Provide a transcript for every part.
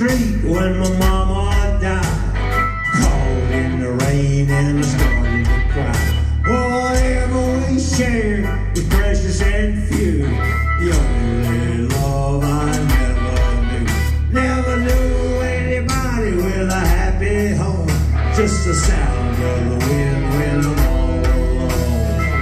street when my mama died. Caught in the rain and I started to cry. Whatever we shared was precious and few. The only love I never knew anybody with a happy home. Just the sound of the wind when I'm all alone.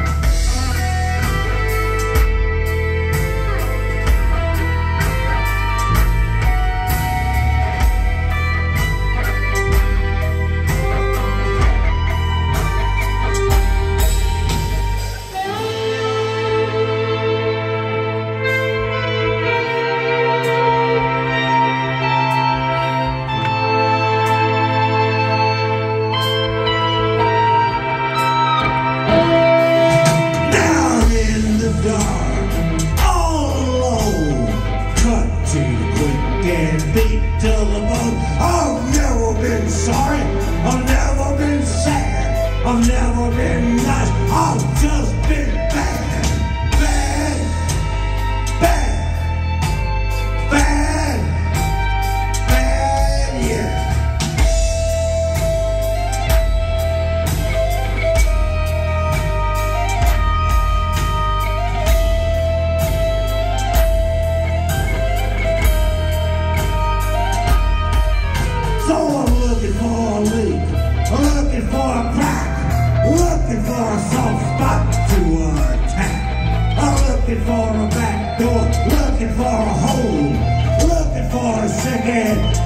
Beat to the bone. I've never been sorry, I've never been sad, I've never been nice, I've just been bad, bad, bad, bad, bad, yeah. So I'm looking for a leak, looking for a crack, looking for a soft spot to attack. I'm looking for a back door, looking for a hole, looking for a second